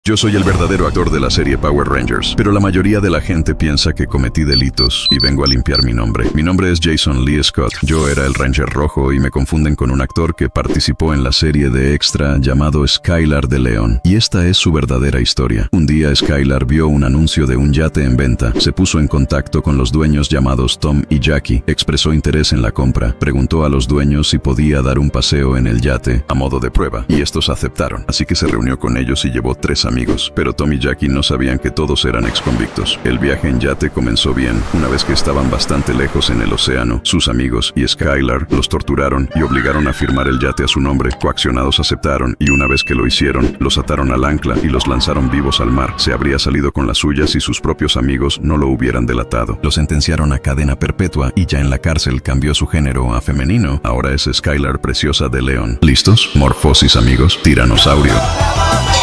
Yo soy el verdadero actor de la serie Power Rangers, pero la mayoría de la gente piensa que cometí delitos y vengo a limpiar mi nombre. Mi nombre es Jason Lee Scott. Yo era el Ranger Rojo y me confunden con un actor que participó en la serie de Extra llamado Skylar de León. Y esta es su verdadera historia. Un día Skylar vio un anuncio de un yate en venta, se puso en contacto con los dueños llamados Tom y Jackie, expresó interés en la compra, preguntó a los dueños si podía dar un paseo en el yate a modo de prueba, y estos aceptaron. Así que se reunió con ellos y llevó 3 amigos, pero Tom y Jackie no sabían que todos eran exconvictos. El viaje en yate comenzó bien. Una vez que estaban bastante lejos en el océano, sus amigos y Skylar los torturaron y obligaron a firmar el yate a su nombre. Coaccionados aceptaron, y una vez que lo hicieron, los ataron al ancla y los lanzaron vivos al mar. Se habría salido con las suyas si sus propios amigos no lo hubieran delatado. Lo sentenciaron a cadena perpetua y ya en la cárcel cambió su género a femenino. Ahora es Skylar Preciosa de León. ¿Listos? Morfosis, amigos. Tiranosaurio.